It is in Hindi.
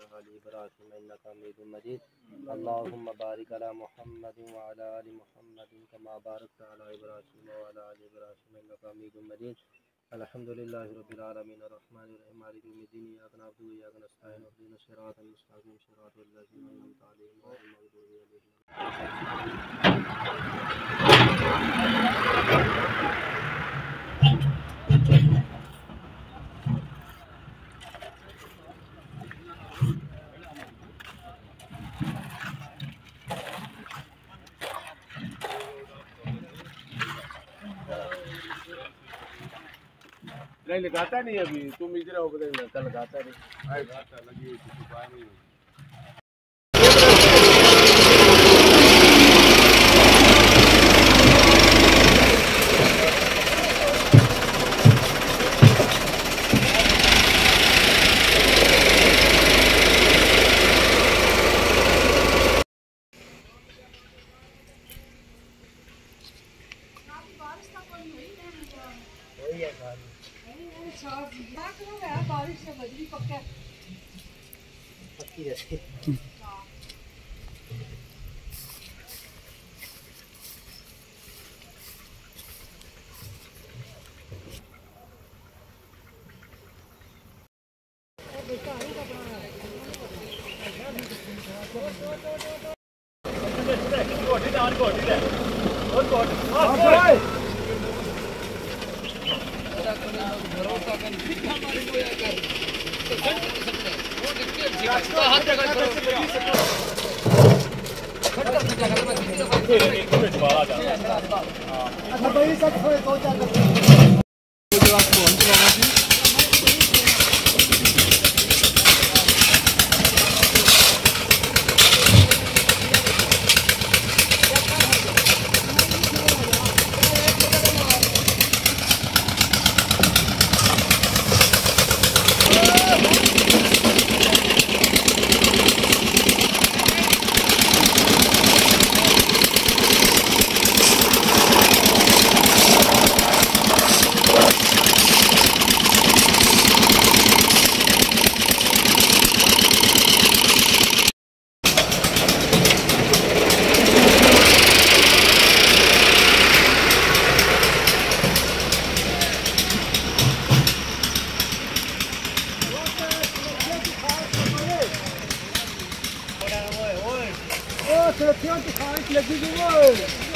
आलि इब्राहीम इन्नका हमीदुम मजीद। अल्लाहुम्मा बारिक अला मुहम्मदिन व अला आलि मुहम्मदिन कमा बारकता अला इब्राहीम व अला आलि इब्राहीम इन्नका हमीदुम मजीद। अल्हम्दुलिल्लाहि रब्बिल आलमीन अर्रहमानिर रहीम मालिकि यौमिद्दीन इय्याका नअबुदु व इय्याका नस्तईन इहदिनस सिरातल मुस्तक़ीम सिरातल लज़ीना अनअमता अलैहिम गैरिल मग़दूबि अलैहिम। नहीं लगाता नहीं अभी तुम इधर हो कल लगाता नहीं आए लगाता लगी दुकान नहीं। बारिश से बजरी पक्का पक्की जैसे अच्छा भाई सब थोड़े दो चार Ô, você tem um carro que lhe digo,